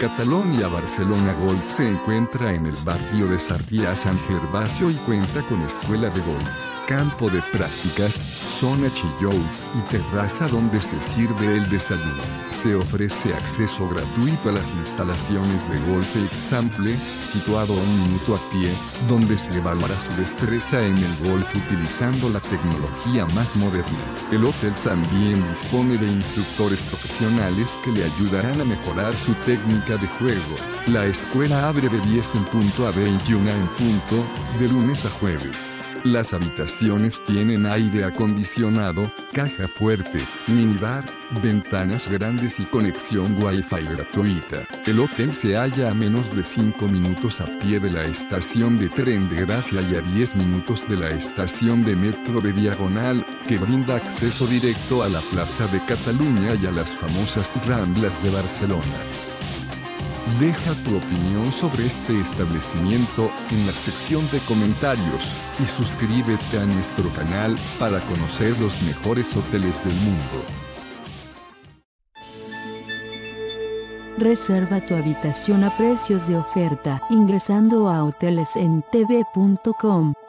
Catalonia Barcelona Golf se encuentra en el barrio de Sarrià Sant Gervasio y cuenta con escuela de golf, campo de prácticas, zona chillout y terraza donde se sirve el desayuno. Se ofrece acceso gratuito a las instalaciones de Golf Example, situado a 1 minuto a pie, donde se evaluará su destreza en el golf utilizando la tecnología más moderna. El hotel también dispone de instructores profesionales que le ayudarán a mejorar su técnica de juego. La escuela abre de 10 en punto a 21 en punto, de lunes a jueves. Las habitaciones tienen aire acondicionado, caja fuerte, minibar, ventanas grandes y conexión Wi-Fi gratuita. El hotel se halla a menos de 5 minutos a pie de la estación de tren de Gracia y a 10 minutos de la estación de metro de Diagonal, que brinda acceso directo a la Plaza de Cataluña y a las famosas Ramblas de Barcelona. Deja tu opinión sobre este establecimiento en la sección de comentarios y suscríbete a nuestro canal para conocer los mejores hoteles del mundo. Reserva tu habitación a precios de oferta ingresando a hotelesentv.com.